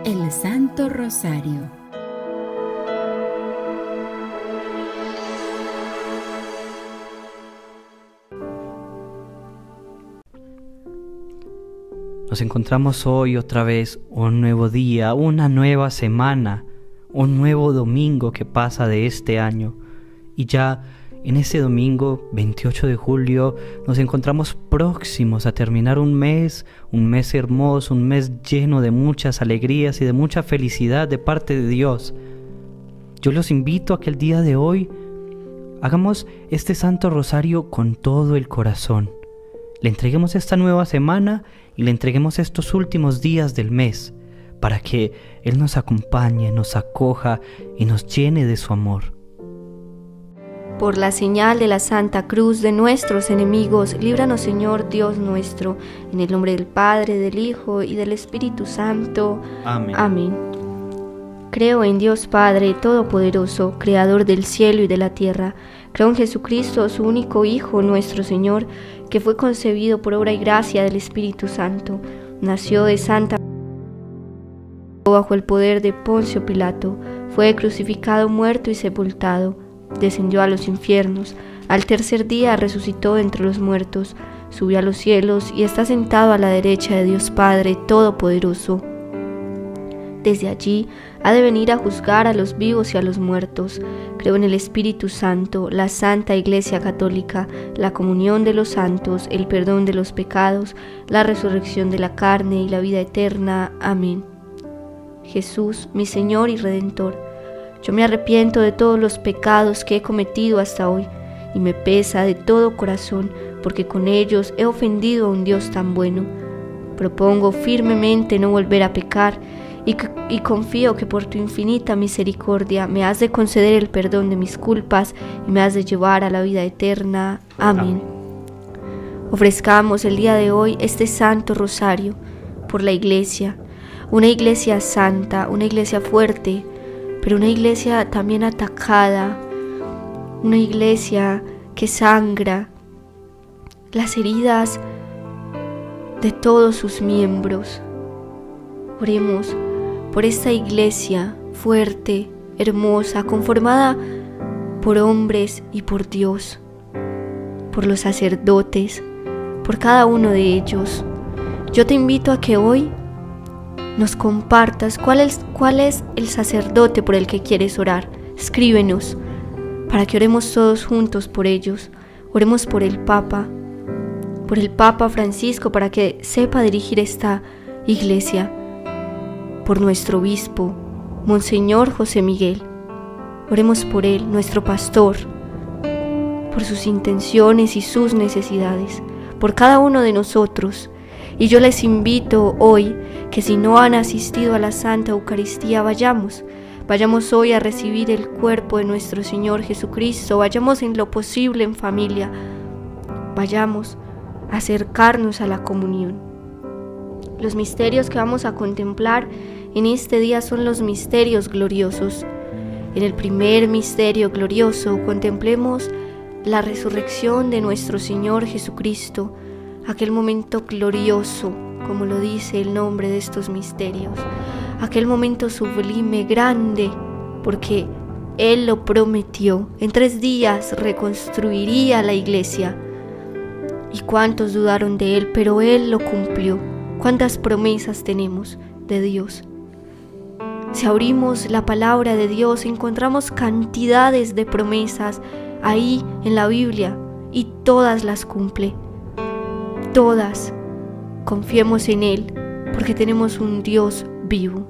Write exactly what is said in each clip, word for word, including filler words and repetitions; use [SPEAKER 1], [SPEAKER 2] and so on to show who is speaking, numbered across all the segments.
[SPEAKER 1] el Santo Rosario.
[SPEAKER 2] Nos encontramos hoy otra vez, un nuevo día, una nueva semana, un nuevo domingo que pasa de este año. Y ya en ese domingo, veintiocho de julio, nos encontramos próximos a terminar un mes, un mes hermoso, un mes lleno de muchas alegrías y de mucha felicidad de parte de Dios. Yo los invito a que el día de hoy hagamos este Santo Rosario con todo el corazón. Le entreguemos esta nueva semana y le entreguemos estos últimos días del mes para que Él nos acompañe, nos acoja y nos llene de su amor.
[SPEAKER 3] Por la señal de la Santa Cruz de nuestros enemigos, líbranos, Señor Dios nuestro, en el nombre del Padre, del Hijo y del Espíritu Santo.
[SPEAKER 2] Amén.
[SPEAKER 3] Amén. Creo en Dios Padre Todopoderoso, Creador del cielo y de la tierra. Creo en Jesucristo, su único Hijo, nuestro Señor, que fue concebido por obra y gracia del Espíritu Santo. Nació de Santa bajo el poder de Poncio Pilato. Fue crucificado, muerto y sepultado. Descendió a los infiernos. Al tercer día resucitó entre los muertos. Subió a los cielos y está sentado a la derecha de Dios Padre Todopoderoso. Desde allí ha de venir a juzgar a los vivos y a los muertos. Creo en el Espíritu Santo, la Santa Iglesia Católica, la comunión de los santos, el perdón de los pecados, la resurrección de la carne y la vida eterna. Amén. Jesús, mi Señor y Redentor, yo me arrepiento de todos los pecados que he cometido hasta hoy y me pesa de todo corazón porque con ellos he ofendido a un Dios tan bueno. Propongo firmemente no volver a pecar y, y confío que por tu infinita misericordia me has de conceder el perdón de mis culpas y me has de llevar a la vida eterna. Amén. Ofrezcamos el día de hoy este Santo Rosario por la Iglesia, una Iglesia santa, una Iglesia fuerte, pero una Iglesia también atacada, una Iglesia que sangra las heridas de todos sus miembros. Oremos por esta Iglesia fuerte, hermosa, conformada por hombres y por Dios, por los sacerdotes, por cada uno de ellos. Yo te invito a que hoy nos compartas cuál es, cuál es el sacerdote por el que quieres orar. Escríbenos para que oremos todos juntos por ellos. Oremos por el Papa, por el Papa Francisco, para que sepa dirigir esta Iglesia, por nuestro obispo, Monseñor José Miguel. Oremos por él, nuestro pastor, por sus intenciones y sus necesidades, por cada uno de nosotros. Y yo les invito hoy que si no han asistido a la Santa Eucaristía, vayamos. Vayamos hoy a recibir el cuerpo de nuestro Señor Jesucristo. Vayamos en lo posible en familia. Vayamos a acercarnos a la comunión. Los misterios que vamos a contemplar en este día son los misterios gloriosos. En el primer misterio glorioso contemplemos la resurrección de nuestro Señor Jesucristo, aquel momento glorioso, como lo dice el nombre de estos misterios, aquel momento sublime, grande, porque Él lo prometió. En tres días reconstruiría la iglesia. Y cuántos dudaron de Él, pero Él lo cumplió. Cuántas promesas tenemos de Dios. Si abrimos la palabra de Dios, encontramos cantidades de promesas ahí en la Biblia y todas las cumple. Todas. Confiemos en Él porque tenemos un Dios vivo.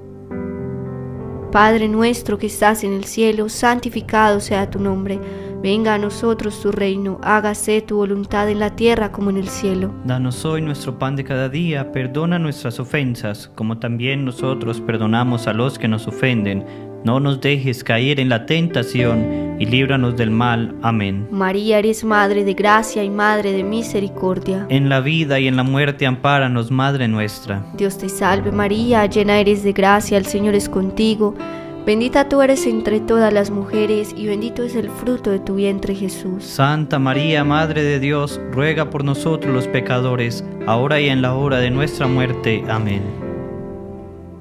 [SPEAKER 3] Padre nuestro que estás en el cielo, santificado sea tu nombre. Venga a nosotros tu reino, hágase tu voluntad en la tierra como en el cielo.
[SPEAKER 2] Danos hoy nuestro pan de cada día, perdona nuestras ofensas, como también nosotros perdonamos a los que nos ofenden. No nos dejes caer en la tentación, y líbranos del mal. Amén.
[SPEAKER 3] María, eres Madre de gracia y Madre de misericordia.
[SPEAKER 2] En la vida y en la muerte, ampáranos, Madre nuestra.
[SPEAKER 3] Dios te salve María, llena eres de gracia, el Señor es contigo. Bendita tú eres entre todas las mujeres, y bendito es el fruto de tu vientre, Jesús.
[SPEAKER 2] Santa María, Madre de Dios, ruega por nosotros los pecadores, ahora y en la hora de nuestra muerte. Amén.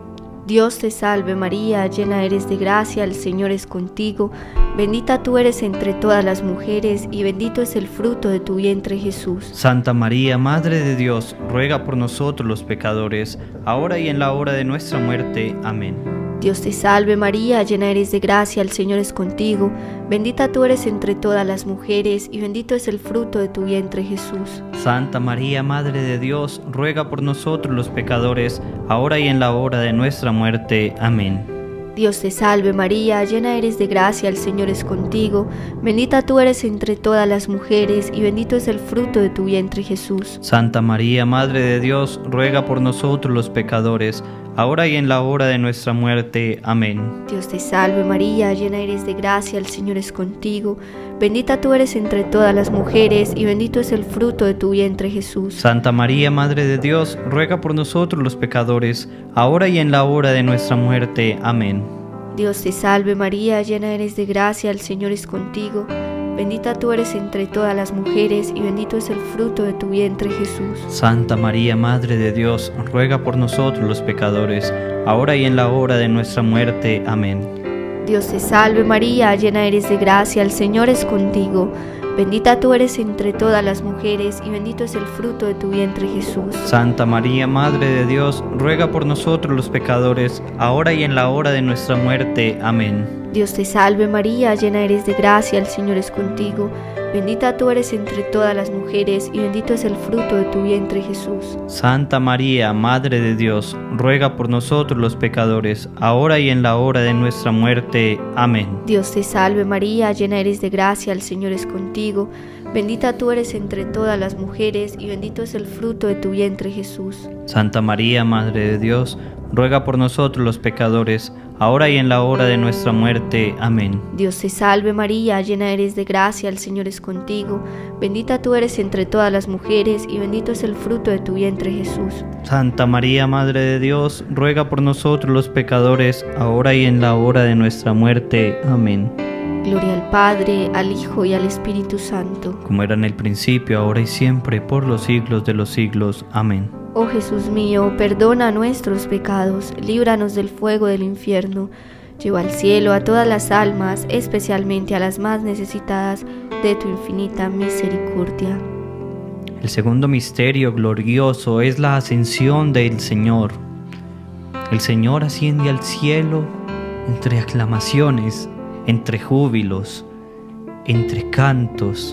[SPEAKER 3] Dios te salve María, llena eres de gracia, el Señor es contigo, bendita tú eres entre todas las mujeres y bendito es el fruto de tu vientre Jesús.
[SPEAKER 2] Santa María, Madre de Dios, ruega por nosotros los pecadores, ahora y en la hora de nuestra muerte. Amén.
[SPEAKER 3] Dios te salve María, llena eres de gracia, el Señor es contigo, bendita tú eres entre todas las mujeres y bendito es el fruto de tu vientre Jesús.
[SPEAKER 2] Santa María, Madre de Dios, ruega por nosotros los pecadores, ahora y en la hora de nuestra muerte. Amén.
[SPEAKER 3] Dios te salve María, llena eres de gracia, el Señor es contigo, bendita tú eres entre todas las mujeres y bendito es el fruto de tu vientre Jesús.
[SPEAKER 2] Santa María, Madre de Dios, ruega por nosotros los pecadores, ahora y en la hora de nuestra muerte. Amén.
[SPEAKER 3] Dios te salve María, llena eres de gracia, el Señor es contigo, bendita tú eres entre todas las mujeres y bendito es el fruto de tu vientre Jesús.
[SPEAKER 2] Santa María, Madre de Dios, ruega por nosotros los pecadores, ahora y en la hora de nuestra muerte. Amén.
[SPEAKER 3] Dios te salve María, llena eres de gracia, el Señor es contigo, bendita tú eres entre todas las mujeres y bendito es el fruto de tu vientre Jesús.
[SPEAKER 2] Santa María, Madre de Dios, ruega por nosotros los pecadores, ahora y en la hora de nuestra muerte. Amén.
[SPEAKER 3] Dios te salve María, llena eres de gracia, el Señor es contigo, bendita tú eres entre todas las mujeres y bendito es el fruto de tu vientre Jesús.
[SPEAKER 2] Santa María, Madre de Dios, ruega por nosotros los pecadores, ahora y en la hora de nuestra muerte. Amén.
[SPEAKER 3] Dios te salve María, llena eres de gracia, el Señor es contigo, bendita tú eres entre todas las mujeres y bendito es el fruto de tu vientre Jesús.
[SPEAKER 2] Santa María, Madre de Dios, ruega por nosotros los pecadores, ahora y en la hora de nuestra muerte. Amén.
[SPEAKER 3] Dios te salve María, llena eres de gracia, el Señor es contigo, bendita tú eres entre todas las mujeres y bendito es el fruto de tu vientre Jesús.
[SPEAKER 2] Santa María, Madre de Dios, ruega por nosotros los pecadores, ahora y en la hora de nuestra muerte. Amén.
[SPEAKER 3] Dios te salve María, llena eres de gracia, el Señor es contigo, bendita tú eres entre todas las mujeres y bendito es el fruto de tu vientre Jesús.
[SPEAKER 2] Santa María, Madre de Dios, ruega por nosotros los pecadores, ahora y en la hora de nuestra muerte. Amén.
[SPEAKER 3] Gloria al Padre, al Hijo y al Espíritu Santo.
[SPEAKER 2] Como era en el principio, ahora y siempre, por los siglos de los siglos. Amén.
[SPEAKER 3] Oh Jesús mío, perdona nuestros pecados, líbranos del fuego del infierno, lleva al cielo a todas las almas, especialmente a las más necesitadas de tu infinita misericordia.
[SPEAKER 2] El segundo misterio glorioso es la ascensión del Señor. El Señor asciende al cielo entre aclamaciones, entre júbilos, entre cantos.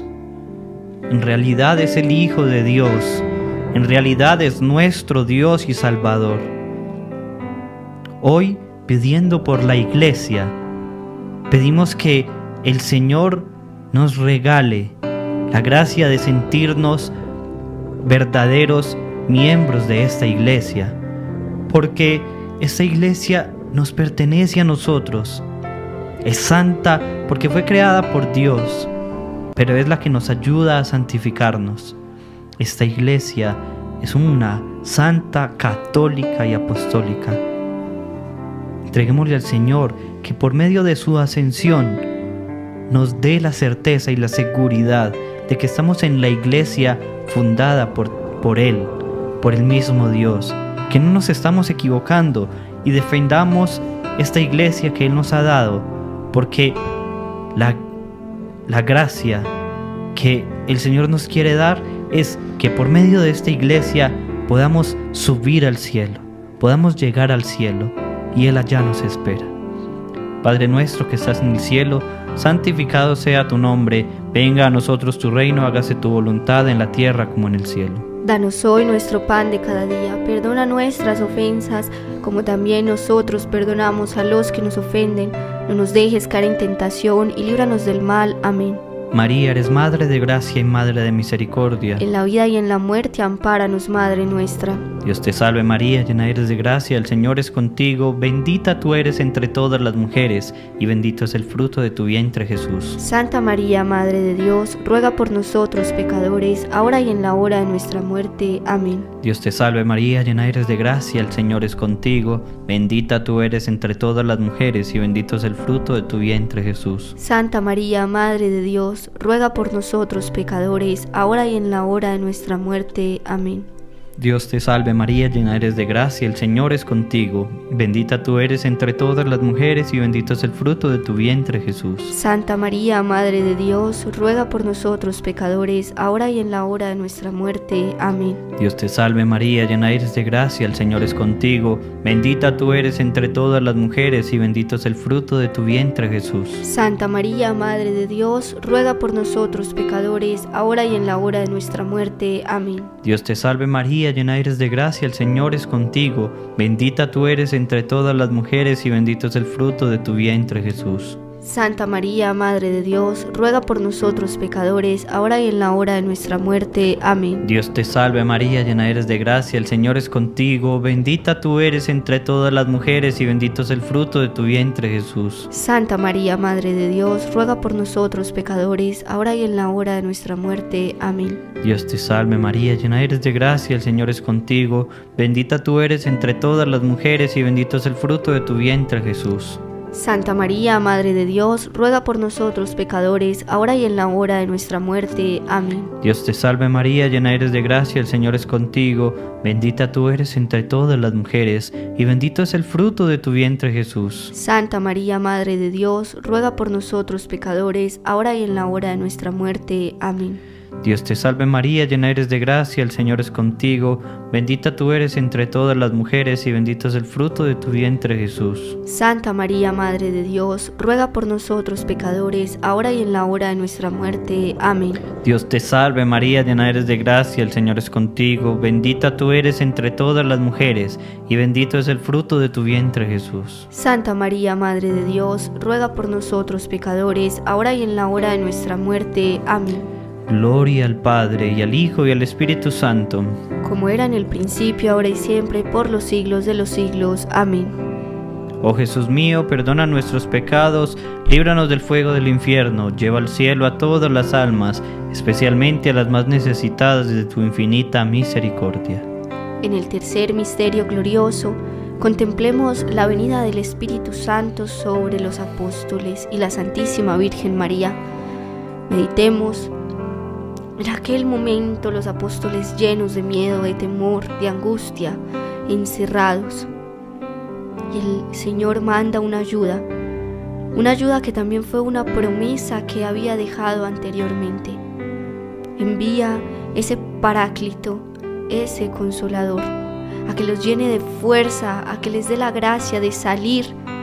[SPEAKER 2] En realidad es el Hijo de Dios. En realidad es nuestro Dios y Salvador. Hoy, pidiendo por la Iglesia, pedimos que el Señor nos regale la gracia de sentirnos verdaderos miembros de esta Iglesia, porque esta Iglesia nos pertenece a nosotros. Es santa porque fue creada por Dios, pero es la que nos ayuda a santificarnos. Esta Iglesia es una santa, católica y apostólica. Entreguémosle al Señor que por medio de su ascensión nos dé la certeza y la seguridad de que estamos en la Iglesia fundada por, por Él, por el mismo Dios, que no nos estamos equivocando y defendamos esta Iglesia que Él nos ha dado, porque la, la gracia que el Señor nos quiere dar es que por medio de esta Iglesia podamos subir al cielo, podamos llegar al cielo y Él allá nos espera. Padre nuestro que estás en el cielo, santificado sea tu nombre, venga a nosotros tu reino, hágase tu voluntad en la tierra como en el cielo.
[SPEAKER 3] Danos hoy nuestro pan de cada día, perdona nuestras ofensas, como también nosotros perdonamos a los que nos ofenden, no nos dejes caer en tentación y líbranos del mal. Amén.
[SPEAKER 2] María, eres Madre de gracia y Madre de misericordia.
[SPEAKER 3] En la vida y en la muerte, ampáranos, Madre nuestra.
[SPEAKER 2] Dios te salve María, llena eres de gracia, el Señor es contigo, bendita tú eres entre todas las mujeres, y bendito es el fruto de tu vientre Jesús.
[SPEAKER 3] Santa María, Madre de Dios, ruega por nosotros pecadores, ahora y en la hora de nuestra muerte. Amén.
[SPEAKER 2] Dios te salve María, llena eres de gracia, el Señor es contigo, bendita tú eres entre todas las mujeres, y bendito es el fruto de tu vientre Jesús.
[SPEAKER 3] Santa María, Madre de Dios, ruega por nosotros pecadores, ahora y en la hora de nuestra muerte. Amén.
[SPEAKER 2] Dios te salve María, llena eres de gracia, el Señor es contigo. Bendita tú eres entre todas las mujeres y bendito es el fruto de tu vientre, Jesús.
[SPEAKER 3] Santa María, Madre de Dios, ruega por nosotros pecadores, ahora y en la hora de nuestra muerte. Amén.
[SPEAKER 2] Dios te salve María, llena eres de gracia, el Señor es contigo. Bendita tú eres entre todas las mujeres y bendito es el fruto de tu vientre, Jesús.
[SPEAKER 3] Santa María, Madre de Dios, ruega por nosotros pecadores, ahora y en la hora de nuestra muerte. Amén.
[SPEAKER 2] Dios te salve María, llena eres de gracia, el Señor es contigo. Bendita tú eres entre todas las mujeres y bendito es el fruto de tu vientre, Jesús.
[SPEAKER 3] Santa María, Madre de Dios, ruega por nosotros pecadores, ahora y en la hora de nuestra muerte. Amén.
[SPEAKER 2] Dios te salve María, llena eres de gracia, el Señor es contigo. Bendita tú eres entre todas las mujeres y bendito es el fruto de tu vientre, Jesús.
[SPEAKER 3] Santa María, Madre de Dios, ruega por nosotros pecadores, ahora y en la hora de nuestra muerte. Amén.
[SPEAKER 2] Dios te salve María, llena eres de gracia, el Señor es contigo. Bendita tú eres entre todas las mujeres y bendito es el fruto de tu vientre, Jesús.
[SPEAKER 3] Santa María, Madre de Dios, ruega por nosotros pecadores, ahora y en la hora de nuestra muerte. Amén.
[SPEAKER 2] Dios te salve María, llena eres de gracia, el Señor es contigo. Bendita tú eres entre todas las mujeres y bendito es el fruto de tu vientre, Jesús.
[SPEAKER 3] Santa María, Madre de Dios, ruega por nosotros pecadores, ahora y en la hora de nuestra muerte. Amén.
[SPEAKER 2] Dios te salve María, llena eres de gracia, el Señor es contigo. Bendita tú eres entre todas las mujeres y bendito es el fruto de tu vientre, Jesús.
[SPEAKER 3] Santa María, Madre de Dios, ruega por nosotros pecadores, ahora y en la hora de nuestra muerte. Amén.
[SPEAKER 2] Dios te salve María, llena eres de gracia, el Señor es contigo. Bendita tú eres entre todas las mujeres y bendito es el fruto de tu vientre, Jesús.
[SPEAKER 3] Santa María, Madre de Dios, ruega por nosotros pecadores, ahora y en la hora de nuestra muerte. Amén.
[SPEAKER 2] Gloria al Padre, y al Hijo, y al Espíritu Santo.
[SPEAKER 3] Como era en el principio, ahora y siempre, por los siglos de los siglos. Amén.
[SPEAKER 2] Oh Jesús mío, perdona nuestros pecados, líbranos del fuego del infierno, lleva al cielo a todas las almas, especialmente a las más necesitadas de tu infinita misericordia.
[SPEAKER 3] En el tercer misterio glorioso, contemplemos la venida del Espíritu Santo sobre los apóstoles y la Santísima Virgen María. Meditemos. En aquel momento los apóstoles, llenos de miedo, de temor, de angustia, encerrados. Y el Señor manda una ayuda, una ayuda que también fue una promesa que había dejado anteriormente. Envía ese Paráclito, ese Consolador, a que los llene de fuerza, a que les dé la gracia de salir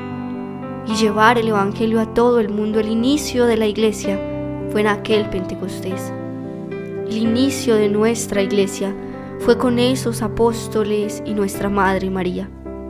[SPEAKER 3] y llevar el Evangelio a todo el mundo. El inicio de la Iglesia fue en aquel Pentecostés. El inicio de nuestra Iglesia fue con esos apóstoles y nuestra Madre María.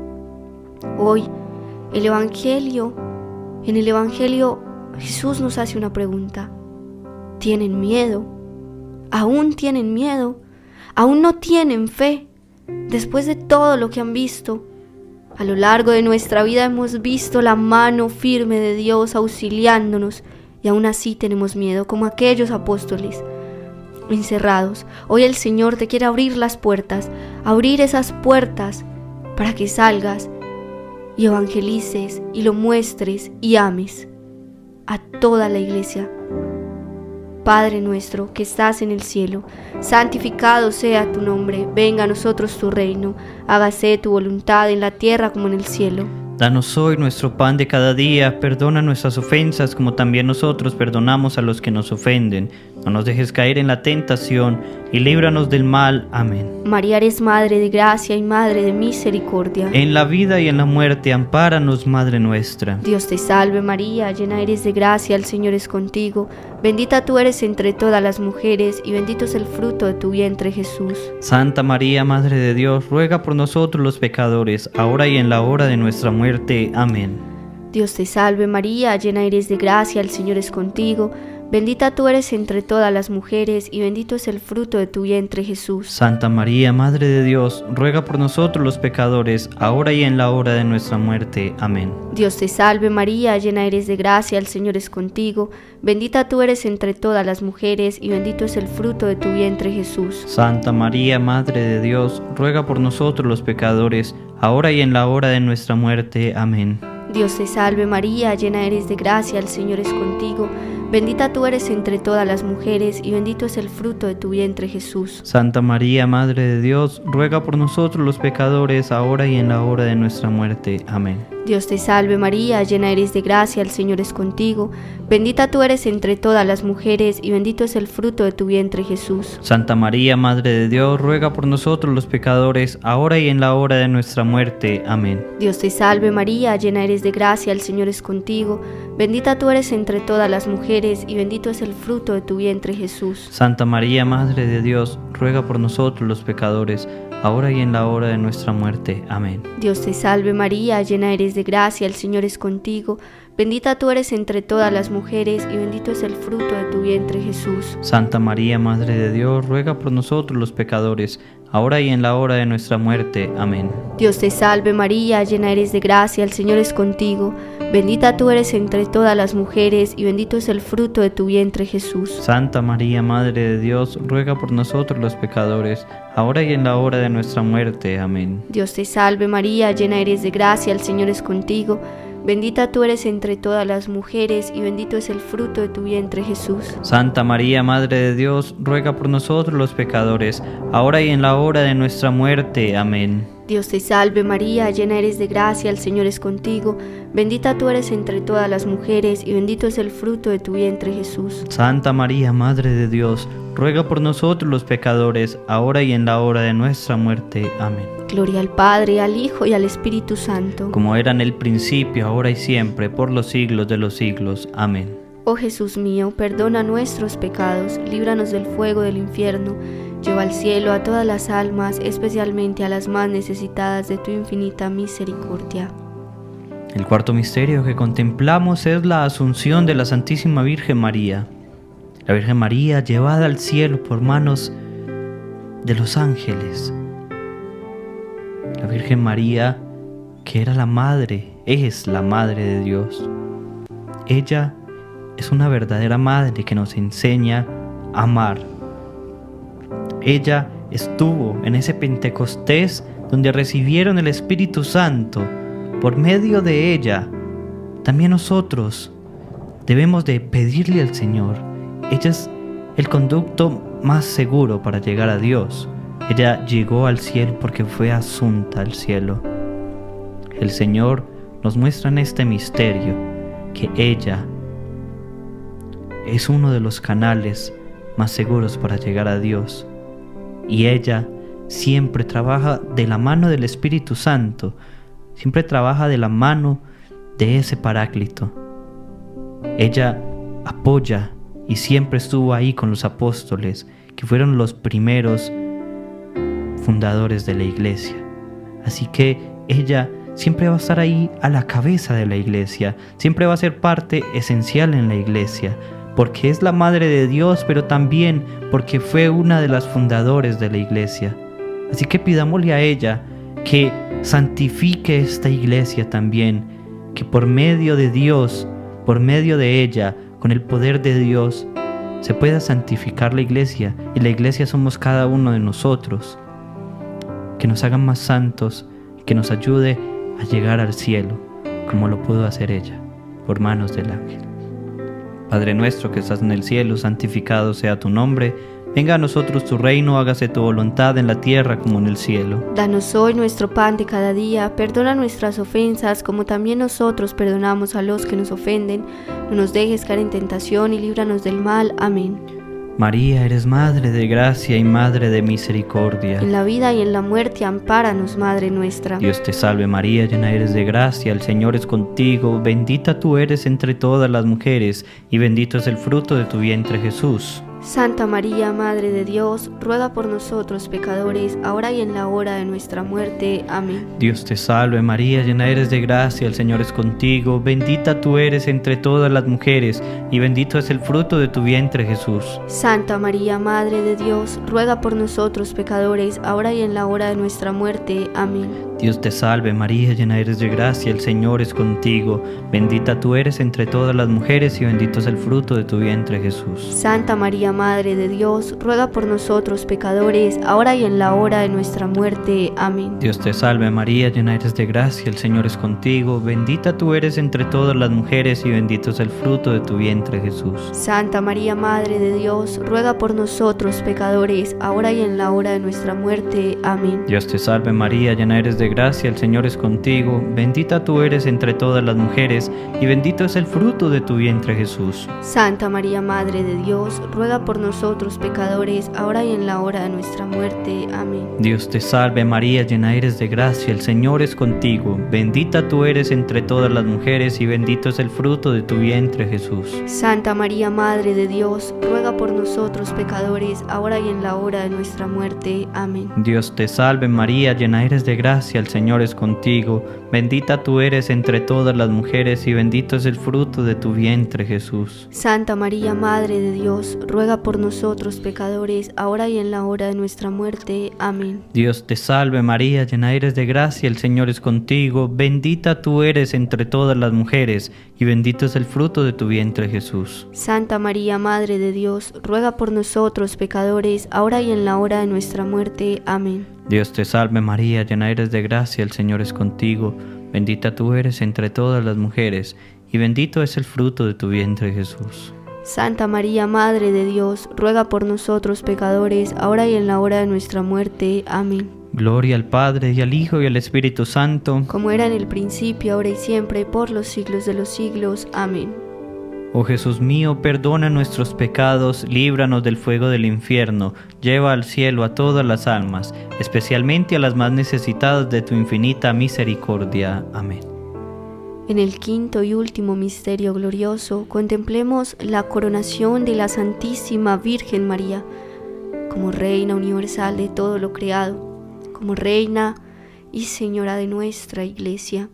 [SPEAKER 3] Hoy, el Evangelio, en el Evangelio, Jesús nos hace una pregunta. ¿Tienen miedo? ¿Aún tienen miedo? ¿Aún no tienen fe? Después de todo lo que han visto, a lo largo de nuestra vida hemos visto la mano firme de Dios auxiliándonos y aún así tenemos miedo, como aquellos apóstoles encerrados. Hoy el Señor te quiere abrir las puertas, abrir esas puertas para que salgas y evangelices y lo muestres y ames a toda la Iglesia. Padre nuestro que estás en el cielo, santificado sea tu nombre, venga a nosotros tu reino, hágase tu voluntad en la tierra como en el cielo.
[SPEAKER 2] Danos hoy nuestro pan de cada día, perdona nuestras ofensas como también nosotros perdonamos a los que nos ofenden. No nos dejes caer en la tentación y líbranos del mal. Amén.
[SPEAKER 3] María, eres Madre de gracia y Madre de misericordia.
[SPEAKER 2] En la vida y en la muerte, ampáranos, Madre nuestra.
[SPEAKER 3] Dios te salve María, llena eres de gracia, el Señor es contigo. Bendita tú eres entre todas las mujeres y bendito es el fruto de tu vientre, Jesús.
[SPEAKER 2] Santa María, Madre de Dios, ruega por nosotros los pecadores, ahora y en la hora de nuestra muerte. Amén.
[SPEAKER 3] Dios te salve María, llena eres de gracia, el Señor es contigo. Bendita tú eres entre todas las mujeres y bendito es el fruto de tu vientre, Jesús.
[SPEAKER 2] Santa María, Madre de Dios, ruega por nosotros los pecadores, ahora y en la hora de nuestra muerte. Amén.
[SPEAKER 3] Dios te salve María, llena eres de gracia, el Señor es contigo. Bendita tú eres entre todas las mujeres y bendito es el fruto de tu vientre, Jesús.
[SPEAKER 2] Santa María, Madre de Dios, ruega por nosotros los pecadores, ahora y en la hora de nuestra muerte. Amén.
[SPEAKER 3] Dios te salve María, llena eres de gracia, el Señor es contigo. Bendita tú eres entre todas las mujeres, y bendito es el fruto de tu vientre, Jesús.
[SPEAKER 2] Santa María, Madre de Dios, ruega por nosotros los pecadores, ahora y en la hora de nuestra muerte. Amén.
[SPEAKER 3] Dios te salve María, llena eres de gracia, el Señor es contigo. Bendita tú eres entre todas las mujeres, y bendito es el fruto de tu vientre, Jesús.
[SPEAKER 2] Santa María, Madre de Dios, ruega por nosotros los pecadores, ahora y en la hora de nuestra muerte. Amén.
[SPEAKER 3] Dios te salve María, llena eres de gracia, el Señor es contigo. Bendita tú eres entre todas las mujeres, y bendito es el fruto de tu vientre, Jesús.
[SPEAKER 2] Santa María, Madre de Dios, ruega por nosotros los pecadores, ahora y en la hora de nuestra muerte. Amén.
[SPEAKER 3] Dios te salve María, llena eres de gracia, el Señor es contigo. Bendita tú eres entre todas las mujeres, y bendito es el fruto de tu vientre, Jesús.
[SPEAKER 2] Santa María, Madre de Dios, ruega por nosotros los pecadores, ahora y en la hora de nuestra muerte. Amén.
[SPEAKER 3] Dios te salve María, llena eres de gracia, el Señor es contigo. Bendita tú eres entre todas las mujeres, y bendito es el fruto de tu vientre, Jesús.
[SPEAKER 2] Santa María, Madre de Dios, ruega por nosotros los pecadores, ahora y en la hora de nuestra muerte. Amén.
[SPEAKER 3] Dios te salve María, llena eres de gracia, el Señor es contigo. Bendita tú eres entre todas las mujeres, y bendito es el fruto de tu vientre, Jesús.
[SPEAKER 2] Santa María, Madre de Dios, ruega por nosotros los pecadores, ahora y en la hora de nuestra muerte. Amén.
[SPEAKER 3] Dios te salve María, llena eres de gracia, el Señor es contigo. Bendita tú eres entre todas las mujeres, y bendito es el fruto de tu vientre, Jesús.
[SPEAKER 2] Santa María, Madre de Dios, ruega por nosotros los pecadores, ahora y en la hora de nuestra muerte. Amén.
[SPEAKER 3] Gloria al Padre, al Hijo y al Espíritu Santo.
[SPEAKER 2] Como era en el principio, ahora y siempre, por los siglos de los siglos. Amén.
[SPEAKER 3] Oh Jesús mío, perdona nuestros pecados, líbranos del fuego del infierno, lleva al cielo a todas las almas, especialmente a las más necesitadas de tu infinita misericordia.
[SPEAKER 2] El cuarto misterio que contemplamos es la Asunción de la Santísima Virgen María. La Virgen María llevada al cielo por manos de los ángeles. La Virgen María, que era la madre, es la madre de Dios. Ella es una verdadera madre que nos enseña a amar. Ella estuvo en ese Pentecostés donde recibieron el Espíritu Santo. Por medio de ella, también nosotros debemos de pedirle al Señor. Ella es el conducto más seguro para llegar a Dios. Ella llegó al cielo porque fue asunta al cielo. El Señor nos muestra en este misterio que ella es uno de los canales más seguros para llegar a Dios. Y ella siempre trabaja de la mano del Espíritu Santo, siempre trabaja de la mano de ese Paráclito. Ella apoya y siempre estuvo ahí con los apóstoles, que fueron los primeros fundadores de la iglesia. Así que ella siempre va a estar ahí a la cabeza de la iglesia, siempre va a ser parte esencial en la iglesia, porque es la madre de Dios, pero también porque fue una de las fundadoras de la iglesia. Así que pidámosle a ella que santifique esta iglesia también, que por medio de Dios, por medio de ella, con el poder de Dios, se pueda santificar la iglesia, y la iglesia somos cada uno de nosotros. Que nos hagan más santos, que nos ayude a llegar al cielo, como lo pudo hacer ella, por manos del ángel. Padre nuestro que estás en el cielo, santificado sea tu nombre. Venga a nosotros tu reino, hágase tu voluntad en la tierra como en el cielo.
[SPEAKER 3] Danos hoy nuestro pan de cada día, perdona nuestras ofensas como también nosotros perdonamos a los que nos ofenden. No nos dejes caer en tentación y líbranos del mal. Amén.
[SPEAKER 2] María, eres Madre de gracia y Madre de misericordia.
[SPEAKER 3] En la vida y en la muerte, ampáranos, Madre nuestra.
[SPEAKER 2] Dios te salve María, llena eres de gracia, el Señor es contigo, bendita tú eres entre todas las mujeres, y bendito es el fruto de tu vientre, Jesús.
[SPEAKER 3] Santa María, Madre de Dios, ruega por nosotros pecadores, ahora y en la hora de nuestra muerte. Amén.
[SPEAKER 2] Dios te salve María, llena eres de gracia, el Señor es contigo, bendita tú eres entre todas las mujeres, y bendito es el fruto de tu vientre, Jesús.
[SPEAKER 3] Santa María, Madre de Dios, ruega por nosotros pecadores, ahora y en la hora de nuestra muerte. Amén.
[SPEAKER 2] Dios te salve María, llena eres de gracia, el Señor es contigo, bendita tú eres entre todas las mujeres, y bendito es el fruto de tu vientre, Jesús.
[SPEAKER 3] Santa María, María, Madre de Dios, ruega por nosotros pecadores, ahora y en la hora de nuestra muerte. Amén.
[SPEAKER 2] Dios te salve María, llena eres de gracia, el Señor es contigo, bendita tú eres entre todas las mujeres y bendito es el fruto de tu vientre Jesús.
[SPEAKER 3] Santa María, Madre de Dios, ruega por nosotros pecadores, ahora y en la hora de nuestra muerte. Amén.
[SPEAKER 2] Dios te salve María, llena eres de gracia, el Señor es contigo, bendita tú eres entre todas las mujeres y bendito es el fruto de tu vientre Jesús.
[SPEAKER 3] Santa María, Madre de Dios, ruega por nosotros pecadores, ahora y en la hora de nuestra muerte. Amén.
[SPEAKER 2] Dios te salve María, llena eres de gracia, el Señor es contigo, bendita tú eres entre todas las mujeres y bendito es el fruto de tu vientre Jesús.
[SPEAKER 3] Santa María, Madre de Dios, ruega por nosotros pecadores, ahora y en la hora de nuestra muerte. Amén.
[SPEAKER 2] Dios te salve María, llena eres de gracia, el Señor es contigo, bendita tú eres entre todas las mujeres y bendito es el fruto de tu vientre Jesús.
[SPEAKER 3] Santa María, Madre de Dios, ruega por nosotros pecadores, ahora y en la hora de nuestra muerte. Amén.
[SPEAKER 2] Dios te salve María, llena eres de gracia, el Señor es contigo, bendita tú eres entre todas las mujeres y bendito es el fruto de tu vientre Jesús.
[SPEAKER 3] Santa María, Madre de Dios, ruega por nosotros pecadores, ahora y en la hora de nuestra muerte. Amén.
[SPEAKER 2] Dios te salve María, llena eres de gracia, el Señor es contigo, bendita tú eres entre todas las mujeres y bendito es el fruto de tu vientre Jesús.
[SPEAKER 3] Santa María, Madre de Dios, ruega por nosotros pecadores, ahora y en la hora de nuestra muerte. Amén.
[SPEAKER 2] Gloria al Padre, y al Hijo, y al Espíritu Santo,
[SPEAKER 3] como era en el principio, ahora y siempre, por los siglos de los siglos. Amén.
[SPEAKER 2] Oh Jesús mío, perdona nuestros pecados, líbranos del fuego del infierno, lleva al cielo a todas las almas, especialmente a las más necesitadas de tu infinita misericordia. Amén.
[SPEAKER 3] En el quinto y último misterio glorioso, contemplemos la coronación de la Santísima Virgen María, como Reina universal de todo lo creado, como Reina y Señora de nuestra Iglesia.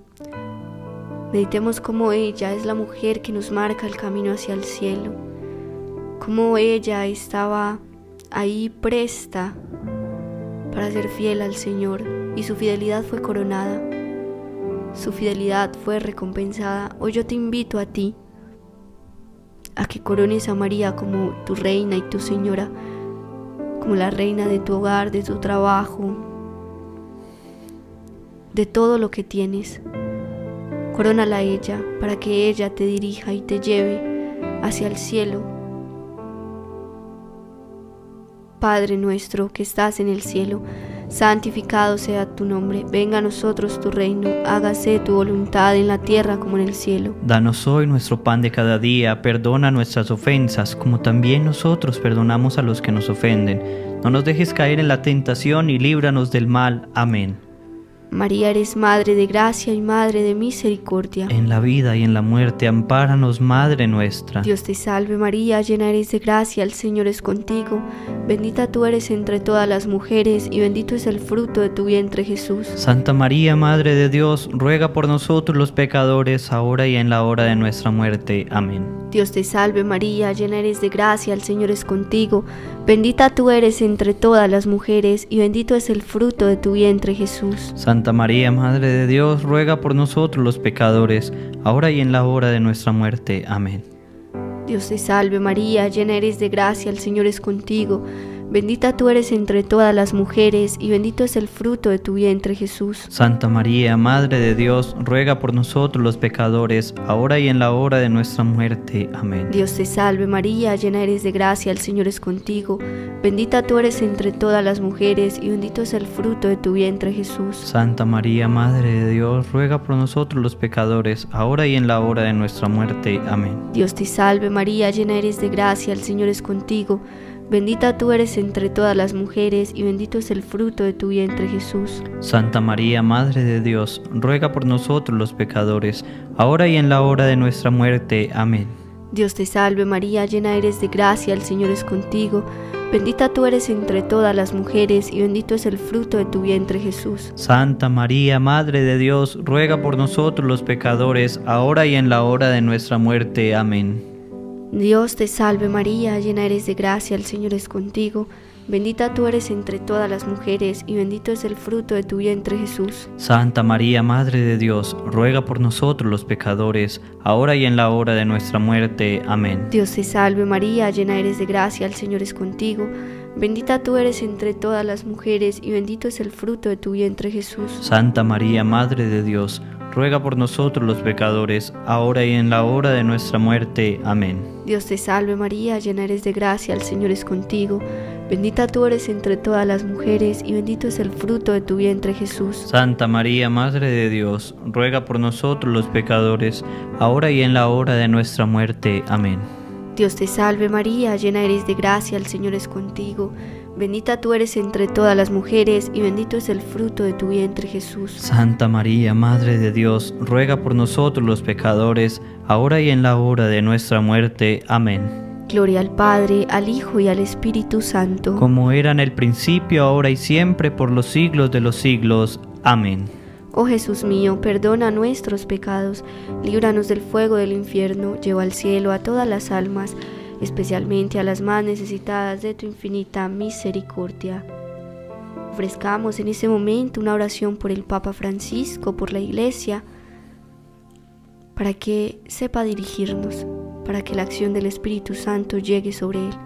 [SPEAKER 3] Meditemos cómo ella es la mujer que nos marca el camino hacia el cielo, cómo ella estaba ahí presta para ser fiel al Señor y su fidelidad fue coronada, su fidelidad fue recompensada. Hoy yo te invito a ti a que corones a María como tu reina y tu señora, como la reina de tu hogar, de tu trabajo, de todo lo que tienes. Corónala a ella para que ella te dirija y te lleve hacia el cielo. Padre nuestro que estás en el cielo, santificado sea tu nombre, venga a nosotros tu reino, hágase tu voluntad en la tierra como en el cielo.
[SPEAKER 2] Danos hoy nuestro pan de cada día, perdona nuestras ofensas, como también nosotros perdonamos a los que nos ofenden. No nos dejes caer en la tentación y líbranos del mal. Amén.
[SPEAKER 3] María, eres Madre de gracia y Madre de misericordia.
[SPEAKER 2] En la vida y en la muerte, ampáranos, Madre nuestra.
[SPEAKER 3] Dios te salve María, llena eres de gracia, el Señor es contigo. Bendita tú eres entre todas las mujeres y bendito es el fruto de tu vientre Jesús.
[SPEAKER 2] Santa María, Madre de Dios, ruega por nosotros los pecadores, ahora y en la hora de nuestra muerte. Amén.
[SPEAKER 3] Dios te salve María, llena eres de gracia, el Señor es contigo. Bendita tú eres entre todas las mujeres y bendito es el fruto de tu vientre Jesús.
[SPEAKER 2] Santa María, Madre de Dios, ruega por nosotros los pecadores, ahora y en la hora de nuestra muerte. Amén.
[SPEAKER 3] Dios te salve María, llena eres de gracia, el Señor es contigo. Bendita tú eres entre todas las mujeres y bendito es el fruto de tu vientre Jesús.
[SPEAKER 2] Santa María, Madre de Dios, ruega por nosotros los pecadores, ahora y en la hora de nuestra muerte. Amén.
[SPEAKER 3] Dios te salve María, llena eres de gracia, el Señor es contigo. Bendita tú eres entre todas las mujeres y bendito es el fruto de tu vientre Jesús.
[SPEAKER 2] Santa María, Madre de Dios, ruega por nosotros los pecadores, ahora y en la hora de nuestra muerte. Amén.
[SPEAKER 3] Dios te salve María, llena eres de gracia, el Señor es contigo. Bendita tú eres entre todas las mujeres y bendito es el fruto de tu vientre Jesús.
[SPEAKER 2] Santa María, Madre de Dios, ruega por nosotros los pecadores, ahora y en la hora de nuestra muerte. Amén.
[SPEAKER 3] Dios te salve María, llena eres de gracia, el Señor es contigo. Bendita tú eres entre todas las mujeres y bendito es el fruto de tu vientre Jesús.
[SPEAKER 2] Santa María, Madre de Dios, ruega por nosotros los pecadores, ahora y en la hora de nuestra muerte. Amén.
[SPEAKER 3] Dios te salve María, llena eres de gracia, el Señor es contigo. Bendita tú eres entre todas las mujeres, y bendito es el fruto de tu vientre, Jesús.
[SPEAKER 2] Santa María, Madre de Dios, ruega por nosotros los pecadores, ahora y en la hora de nuestra muerte. Amén.
[SPEAKER 3] Dios te salve María, llena eres de gracia, el Señor es contigo. Bendita tú eres entre todas las mujeres, y bendito es el fruto de tu vientre, Jesús.
[SPEAKER 2] Santa María, Madre de Dios, ruega por nosotros los pecadores, ahora y en la hora de nuestra muerte. Amén.
[SPEAKER 3] Dios te salve María, llena eres de gracia, el Señor es contigo. Bendita tú eres entre todas las mujeres, y bendito es el fruto de tu vientre, Jesús.
[SPEAKER 2] Santa María, Madre de Dios, ruega por nosotros los pecadores, ahora y en la hora de nuestra muerte. Amén.
[SPEAKER 3] Dios te salve María, llena eres de gracia, el Señor es contigo. Bendita tú eres entre todas las mujeres, y bendito es el fruto de tu vientre, Jesús.
[SPEAKER 2] Santa María, Madre de Dios, ruega por nosotros los pecadores, ahora y en la hora de nuestra muerte. Amén.
[SPEAKER 3] Gloria al Padre, al Hijo y al Espíritu Santo.
[SPEAKER 2] Como era en el principio, ahora y siempre, por los siglos de los siglos. Amén.
[SPEAKER 3] Oh Jesús mío, perdona nuestros pecados, líbranos del fuego del infierno, lleva al cielo a todas las almas, especialmente a las más necesitadas de tu infinita misericordia. Ofrezcamos en este momento una oración por el Papa Francisco, por la Iglesia, para que sepa dirigirnos, para que la acción del Espíritu Santo llegue sobre él.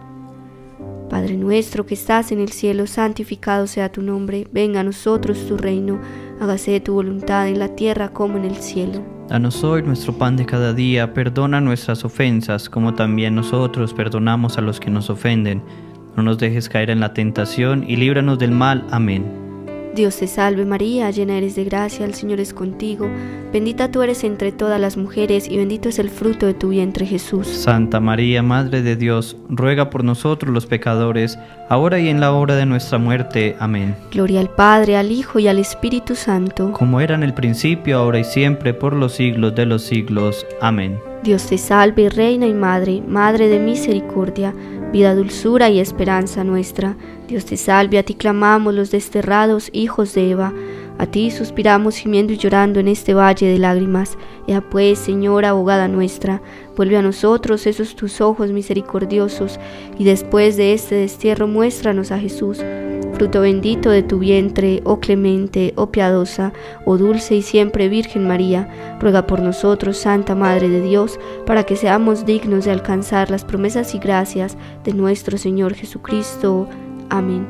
[SPEAKER 3] Padre nuestro que estás en el cielo, santificado sea tu nombre, venga a nosotros tu reino, hágase tu voluntad en la tierra como en el cielo.
[SPEAKER 2] Danos hoy nuestro pan de cada día, perdona nuestras ofensas, como también nosotros perdonamos a los que nos ofenden. No nos dejes caer en la tentación y líbranos del mal. Amén.
[SPEAKER 3] Dios te salve María, llena eres de gracia, el Señor es contigo. Bendita tú eres entre todas las mujeres, y bendito es el fruto de tu vientre, Jesús.
[SPEAKER 2] Santa María, Madre de Dios, ruega por nosotros los pecadores, ahora y en la hora de nuestra muerte. Amén.
[SPEAKER 3] Gloria al Padre, al Hijo y al Espíritu Santo.
[SPEAKER 2] Como era en el principio, ahora y siempre, por los siglos de los siglos. Amén.
[SPEAKER 3] Dios te salve, Reina y Madre, Madre de misericordia, vida, dulzura y esperanza nuestra. Dios te salve, a ti clamamos los desterrados hijos de Eva, a ti suspiramos gimiendo y llorando en este valle de lágrimas. Ea pues, Señora, abogada nuestra, vuelve a nosotros esos tus ojos misericordiosos, y después de este destierro muéstranos a Jesús, fruto bendito de tu vientre, oh clemente, oh piadosa, oh dulce y siempre Virgen María. Ruega por nosotros, Santa Madre de Dios, para que seamos dignos de alcanzar las promesas y gracias de nuestro Señor Jesucristo. Amén.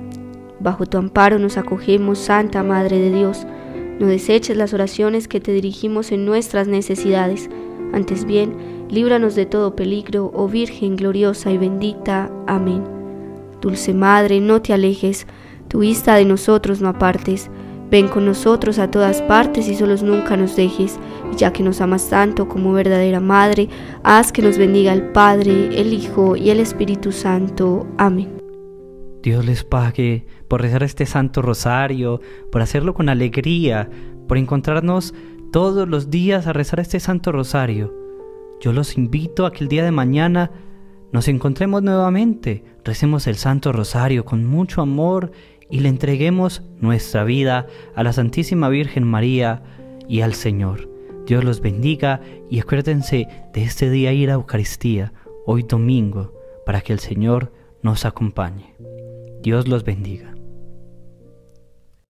[SPEAKER 3] Bajo tu amparo nos acogemos, Santa Madre de Dios. No deseches las oraciones que te dirigimos en nuestras necesidades. Antes bien, líbranos de todo peligro, oh Virgen gloriosa y bendita. Amén. Dulce Madre, no te alejes, tu vista de nosotros no apartes. Ven con nosotros a todas partes y solos nunca nos dejes. Y ya que nos amas tanto como verdadera Madre, haz que nos bendiga el Padre, el Hijo y el Espíritu Santo. Amén.
[SPEAKER 2] Dios les pague por rezar este Santo Rosario, por hacerlo con alegría, por encontrarnos todos los días a rezar este Santo Rosario. Yo los invito a que el día de mañana nos encontremos nuevamente, recemos el Santo Rosario con mucho amor y le entreguemos nuestra vida a la Santísima Virgen María y al Señor. Dios los bendiga y acuérdense de este día ir a Eucaristía, hoy domingo, para que el Señor nos acompañe. Dios los bendiga.